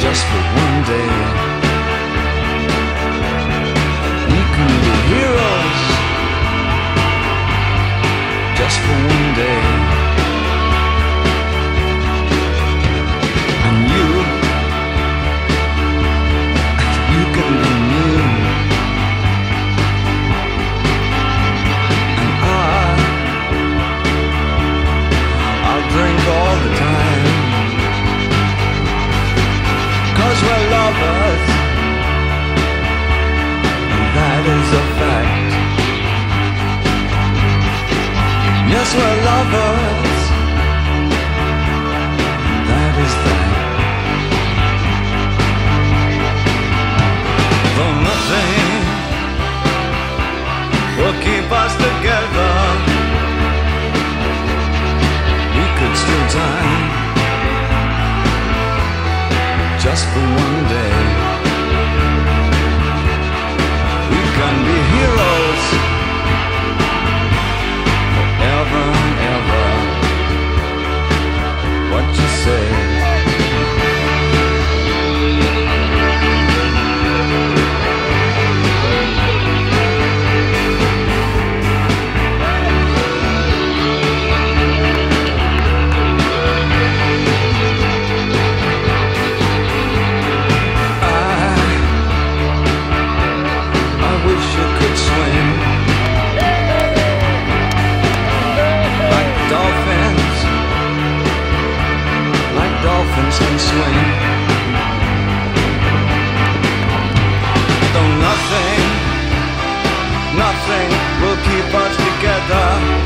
just for one day. We can be heroes just for one day. And you can be new. And I'll drink all the time, 'cause we're lovers, and that is a fact. Yes, we're lovers, that is that. Though nothing will keep us together, we could steal time just for one day. We can be heroes forever and ever. What you say? Dolphins can swim. Though nothing will keep us together.